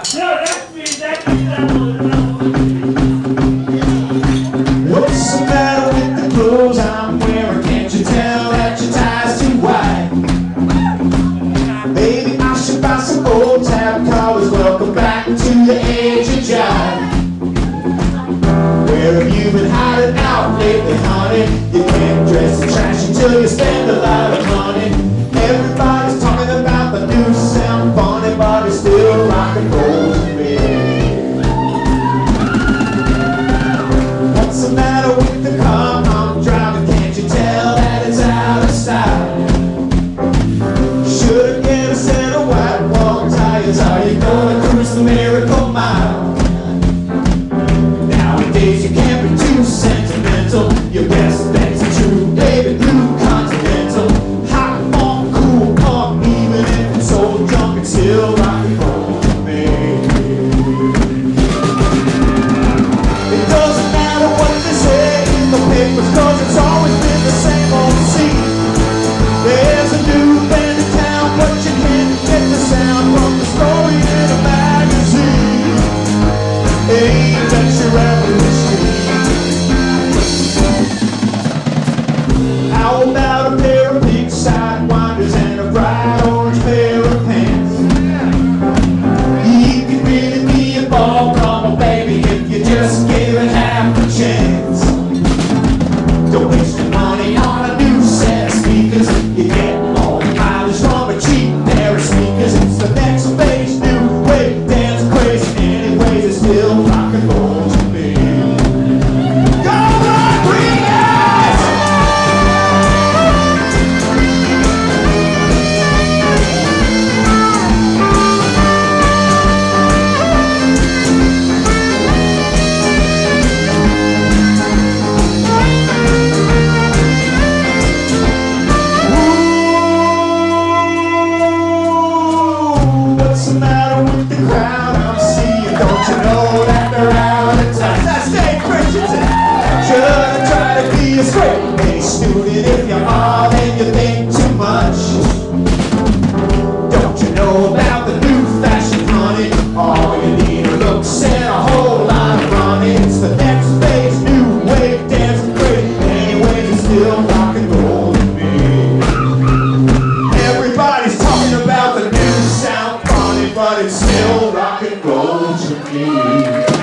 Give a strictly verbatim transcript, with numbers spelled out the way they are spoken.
that's me, that's me, that one. What's the matter with the clothes I'm wearing? Can't you tell that your tie's too wide? Maybe I should buy some old tab collars. Welcome back to the age of jive. Where have you been hiding out lately, honey? You can't dress and trash until you spend a lot of money. Everybody's talking about the new sound funny, but it's still rock and roll to me. What's the matter with the car I'm driving? Can't you tell that it's out of style? Should've get a set of white wall tires. Are you gonna cruise the Miracle Mile? Nowadays you can't be too sentimental. Your best bet's a true David Blue Continental. Hot, funk, cool, punk, even if it's old junk, it's still rock and roll to me. It doesn't matter what they say in the papers, cause it's always been the same old scene. There's a new band in town, but you can't get the sound from the story in a magazine. Ain't that your average street? How about a pair of big sidewinders and a bright orange pair of pants? You could really be a ball drummer, baby, if you just gave it half a chance. Don't waste your money on a new set of speakers. You get all the mileage from a cheap pair of sneakers. It's the next phase, new wave, dance crazy. Anyways, it's still rock and roll to me. Go on, Greenhouse! What's the matter with the crowd I'm seeing? Don't you know that they're out of touch? I stay Christian. Should I try to be a straight A student? If you are, then you think too much. Don't you know about the new fashion, honey? All you need are looks and a whole lot of money. It's the next phase, new wave, dancing crazy. Anyways, it's still rock and roll to me. Everybody's talking about the new sound funny, but it's still rock and roll to me.